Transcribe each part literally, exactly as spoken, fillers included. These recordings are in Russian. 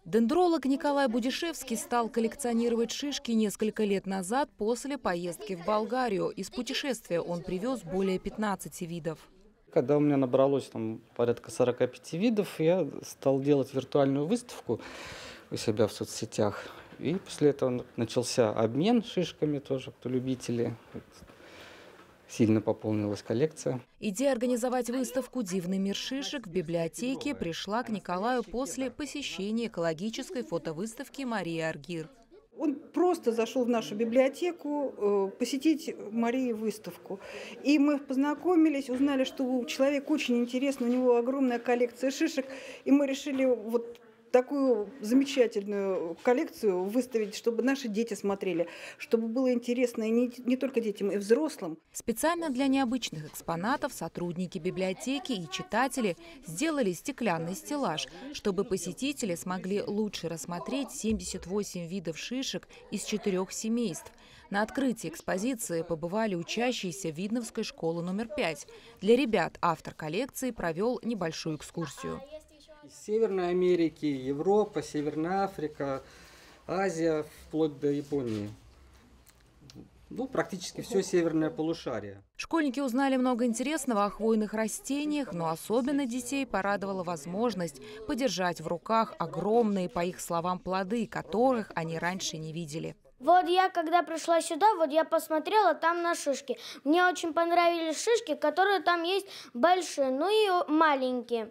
Дендролог Николай Будишевский стал коллекционировать шишки несколько лет назад после поездки в Болгарию. Из путешествия он привез более пятнадцати видов. Когда у меня набралось там порядка сорока пяти видов, я стал делать виртуальную выставку у себя в соцсетях. И после этого начался обмен шишками тоже, кто любители. Сильно пополнилась коллекция. Идея организовать выставку «Дивный мир шишек» в библиотеке пришла к Николаю после посещения экологической фотовыставки Марии Аргир. Он просто зашел в нашу библиотеку посетить Марии выставку. И мы познакомились, узнали, что человек очень интересный, у него огромная коллекция шишек. И мы решили вот такую замечательную коллекцию выставить, чтобы наши дети смотрели, чтобы было интересно и не, не только детям, и взрослым. Специально для необычных экспонатов сотрудники библиотеки и читатели сделали стеклянный стеллаж, чтобы посетители смогли лучше рассмотреть семьдесят восемь видов шишек из четырех семейств. На открытии экспозиции побывали учащиеся Видновской школы номер пять. Для ребят автор коллекции провел небольшую экскурсию. Из Северной Америки, Европа, Северная Африка, Азия, вплоть до Японии. Ну, практически все северное полушарие. Школьники узнали много интересного о хвойных растениях, но особенно детей порадовала возможность подержать в руках огромные, по их словам, плоды, которых они раньше не видели. Вот я, когда пришла сюда, вот я посмотрела там на шишки. Мне очень понравились шишки, которые там есть большие, ну и маленькие.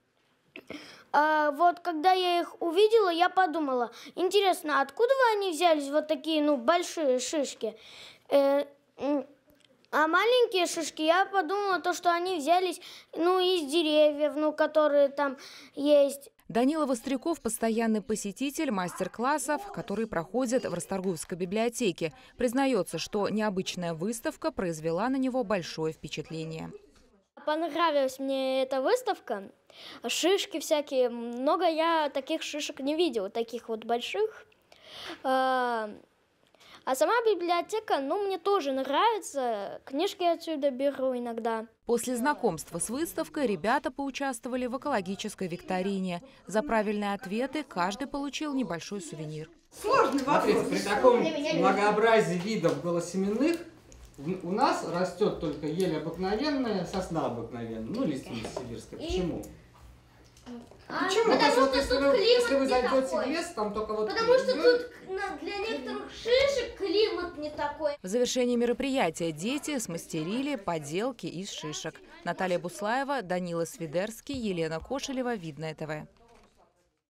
А вот когда я их увидела, я подумала, интересно, откуда они взялись, вот такие, ну, большие шишки? Э, а маленькие шишки, я подумала, то, что они взялись, ну, из деревьев, ну, которые там есть. Данила Востряков – постоянный посетитель мастер-классов, которые проходят в Расторгуевской библиотеке. Признается, что необычная выставка произвела на него большое впечатление. Понравилась мне эта выставка. Шишки всякие. Много я таких шишек не видела, таких вот больших. А сама библиотека, ну, мне тоже нравится. Книжки отсюда беру иногда. После знакомства с выставкой ребята поучаствовали в экологической викторине. За правильные ответы каждый получил небольшой сувенир. Сложный вопрос. Смотрите, при таком многообразии видов голосеменных у нас растет только ель обыкновенная, сосна обыкновенная, ну, лиственница сибирская. Почему? А, Почему? ну, потому вот, что если, тут вы, климат если вы не зайдете такой. в лес, там только вот... Потому что тут для некоторых шишек климат не такой. В завершении мероприятия дети смастерили поделки из шишек. Наталья Буслаева, Данила Свидерский, Елена Кошелева, Видное ТВ.